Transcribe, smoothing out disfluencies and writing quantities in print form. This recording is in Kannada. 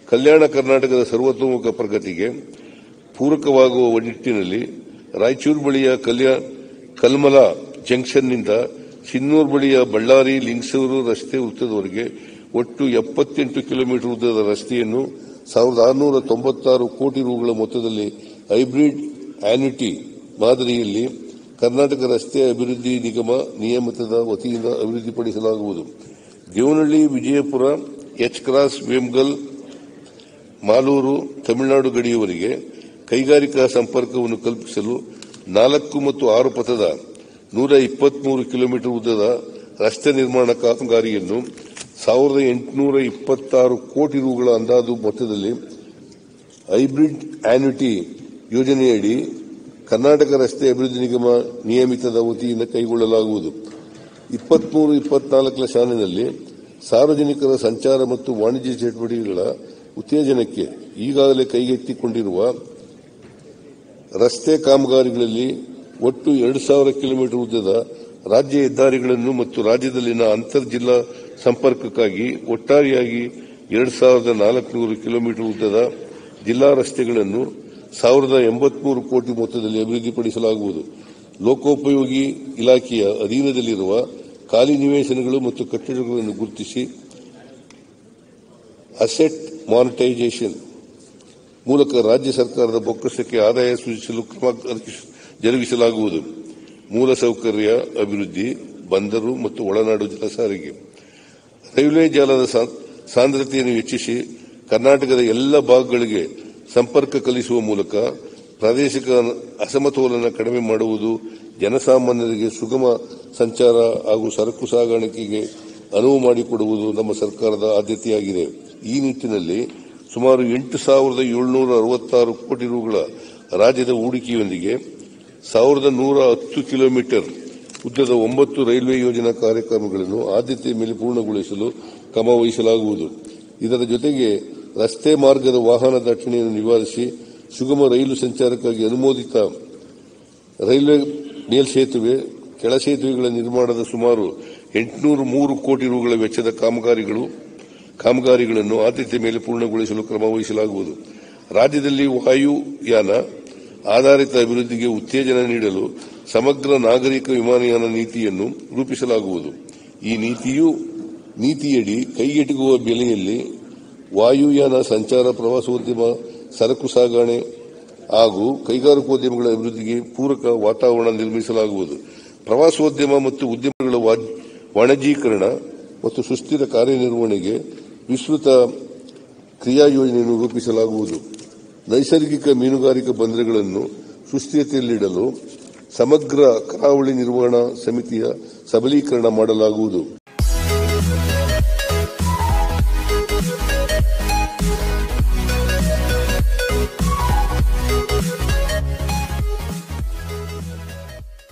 ಕಲ್ಯಾಣ ಕರ್ನಾಟಕದ ಸರ್ವತೋಮುಖ ಪ್ರಗತಿಗೆ ಪೂರಕವಾಗುವ ನಿಟ್ಟಿನಲ್ಲಿ ರಾಯಚೂರು ಬಳಿಯ ಕಲ್ಮಲ ಜಂಕ್ಷನ್ನಿಂದ ಸಿನ್ನೂರು ಬಳಿಯ ಬಳ್ಳಾರಿ ಲಿಂಗಸೂರು ರಸ್ತೆ ವೃತ್ತದವರೆಗೆ ಒಟ್ಟು 78 ಕಿಲೋಮೀಟರ್ ಉದ್ದದ ರಸ್ತೆಯನ್ನು 1696 ಕೋಟಿ ರೂಗಳ ಮೊತ್ತದಲ್ಲಿ ಹೈಬ್ರಿಡ್ ಆನ್ಯುಟಿ ಮಾದರಿಯಲ್ಲಿ ಕರ್ನಾಟಕ ರಸ್ತೆ ಅಭಿವೃದ್ಧಿ ನಿಗಮ ನಿಯಮಿತದ ವತಿಯಿಂದ ಅಭಿವೃದ್ಧಿಪಡಿಸಲಾಗುವುದು. ದೇವನಹಳ್ಳಿ ವಿಜಯಪುರ ಎಚ್ ಕ್ರಾಸ್ ವೇಮಗಲ್ ಮಾಲೂರು ತಮಿಳುನಾಡು ಗಡಿಯವರೆಗೆ ಕೈಗಾರಿಕಾ ಸಂಪರ್ಕವನ್ನು ಕಲ್ಪಿಸಲು 4 ಮತ್ತು 6 ಪಥದ 123 ಕಿಲೋಮೀಟರ್ ಉದ್ದದ ರಸ್ತೆ ನಿರ್ಮಾಣ ಕಾಮಗಾರಿಯನ್ನು 1826 ಕೋಟಿ ರೂಗಳ ಅಂದಾಜು ಮೊತ್ತದಲ್ಲಿ ಹೈಬ್ರಿಡ್ ಆನ್ಯುಟಿ ಯೋಜನೆಯಡಿ ಕರ್ನಾಟಕ ರಸ್ತೆ ಅಭಿವೃದ್ಧಿ ನಿಗಮ ನಿಯಮಿತದ ವತಿಯಿಂದ ಕೈಗೊಳ್ಳಲಾಗುವುದು. 23-24ರ ಸಾಲಿನಲ್ಲಿ ಸಾರ್ವಜನಿಕರ ಸಂಚಾರ ಮತ್ತು ವಾಣಿಜ್ಯ ಚಟುವಟಿಕೆಗಳ ಉತ್ತೇಜನಕ್ಕೆ ಈಗಾಗಲೇ ಕೈಗೆತ್ತಿಕೊಂಡಿರುವ ರಸ್ತೆ ಕಾಮಗಾರಿಗಳಲ್ಲಿ ಒಟ್ಟು 2000 ಕಿಲೋಮೀಟರ್ ಉದ್ದದ ರಾಜ್ಯ ಹೆದ್ದಾರಿಗಳನ್ನು ಮತ್ತು ರಾಜ್ಯದಲ್ಲಿನ ಅಂತರ್ ಜಿಲ್ಲಾ ಸಂಪರ್ಕಕ್ಕಾಗಿ ಒಟ್ಟಾರೆಯಾಗಿ 2400 ಕಿಲೋಮೀಟರ್ ಉದ್ದದ ಜಿಲ್ಲಾ ರಸ್ತೆಗಳನ್ನು 1083 ಕೋಟಿ ಮೊತ್ತದಲ್ಲಿ ಅಭಿವೃದ್ಧಿಪಡಿಸಲಾಗುವುದು. ಲೋಕೋಪಯೋಗಿ ಇಲಾಖೆಯ ಅಧೀನದಲ್ಲಿರುವ ಖಾಲಿ ನಿವೇಶನಗಳು ಮತ್ತು ಕಟ್ಟಡಗಳನ್ನು ಗುರುತಿಸಿ ಅಸೆಟ್ ಮಾನಿಟೈಸೇಷನ್ ಮೂಲಕ ರಾಜ್ಯ ಸರ್ಕಾರದ ಬೊಕ್ಕಸಕ್ಕೆ ಆದಾಯ ಸೃಜಿಸಲು ಕ್ರಮ ಜರುಗಿಸಲಾಗುವುದು. ಮೂಲಸೌಕರ್ಯ ಅಭಿವೃದ್ಧಿ, ಬಂದರು ಮತ್ತು ಒಳನಾಡು ಜಲ ಸಾರಿಗೆ, ರೈಲ್ವೆ ಜಾಲದ ಸಾಂದ್ರತೆಯನ್ನು ಹೆಚ್ಚಿಸಿ ಕರ್ನಾಟಕದ ಎಲ್ಲ ಭಾಗಗಳಿಗೆ ಸಂಪರ್ಕ ಕಲಿಸುವ ಮೂಲಕ ಪ್ರಾದೇಶಿಕ ಅಸಮತೋಲನ ಕಡಿಮೆ ಮಾಡುವುದು, ಜನಸಾಮಾನ್ಯರಿಗೆ ಸುಗಮ ಸಂಚಾರ ಹಾಗೂ ಸರಕು ಸಾಗಾಣಿಕೆಗೆ ಅನುವು ಮಾಡಿಕೊಡುವುದು ನಮ್ಮ ಸರ್ಕಾರದ ಆದ್ಯತೆಯಾಗಿದೆ. ಈ ನಿಟ್ಟಿನಲ್ಲಿ ಸುಮಾರು 8,766 ಕೋಟಿ ರೂಗಳ ರಾಜ್ಯದ ಹೂಡಿಕೆಯೊಂದಿಗೆ 1,110 ಕಿಲೋಮೀಟರ್ ಉದ್ದದ 9 ರೈಲ್ವೆ ಯೋಜನಾ ಕಾರ್ಯಕ್ರಮಗಳನ್ನು ಆದ್ಯತೆಯ ಮೇಲೆ ಪೂರ್ಣಗೊಳಿಸಲು ಕ್ರಮ ವಹಿಸಲಾಗುವುದು. ಇದರ ಜೊತೆಗೆ ರಸ್ತೆ ಮಾರ್ಗದ ವಾಹನ ದಟ್ಟಣೆಯನ್ನು ನಿವಾರಿಸಿ ಸುಗಮ ರೈಲು ಸಂಚಾರಕ್ಕಾಗಿ ಅನುಮೋದಿತ ರೈಲ್ವೆ ಮೇಲ್ಸೇತುವೆ, ಕೆಳಸೇತುವೆಗಳ ನಿರ್ಮಾಣದ ಸುಮಾರು 803 ಕೋಟಿ ರೂಗಳ ವೆಚ್ಚದ ಕಾಮಗಾರಿಗಳನ್ನು ಆದ್ಯತೆ ಮೇಲೆ ಪೂರ್ಣಗೊಳಿಸಲು ಕ್ರಮ ವಹಿಸಲಾಗುವುದು. ರಾಜ್ಯದಲ್ಲಿ ವಾಯುಯಾನ ಆಧಾರಿತ ಅಭಿವೃದ್ಧಿಗೆ ಉತ್ತೇಜನ ನೀಡಲು ಸಮಗ್ರ ನಾಗರಿಕ ವಿಮಾನಯಾನ ನೀತಿಯನ್ನು ರೂಪಿಸಲಾಗುವುದು. ಈ ನೀತಿಯಡಿ ಕೈಗೆಟುಕುವ ಬೆಲೆಯಲ್ಲಿ ವಾಯುಯಾನ ಸಂಚಾರ, ಪ್ರವಾಸೋದ್ಯಮ, ಸರಕು ಸಾಗಣೆ ಹಾಗೂ ಕೈಗಾರಿಕೋದ್ಯಮಗಳ ಅಭಿವೃದ್ಧಿಗೆ ಪೂರಕ ವಾತಾವರಣ ನಿರ್ಮಿಸಲಾಗುವುದು. ಪ್ರವಾಸೋದ್ಯಮ ಮತ್ತು ಉದ್ಯಮಗಳ ವಾಣಿಜ್ಯೀಕರಣ ಮತ್ತು ಸುಸ್ಥಿರ ಕಾರ್ಯನಿರ್ವಹಣೆಗೆ ವಿಸ್ತೃತ ಕ್ರಿಯಾ ಯೋಜನೆಯನ್ನು ರೂಪಿಸಲಾಗುವುದು. ನೈಸರ್ಗಿಕ ಮೀನುಗಾರಿಕಾ ಬಂದರುಗಳನ್ನು ಸುಸ್ಥಿತಿಯಲ್ಲಿಡಲು ಸಮಗ್ರ ಕರಾವಳಿ ನಿರ್ವಹಣಾ ಸಮಿತಿಯ ಸಬಲೀಕರಣ ಮಾಡಲಾಗುವುದು.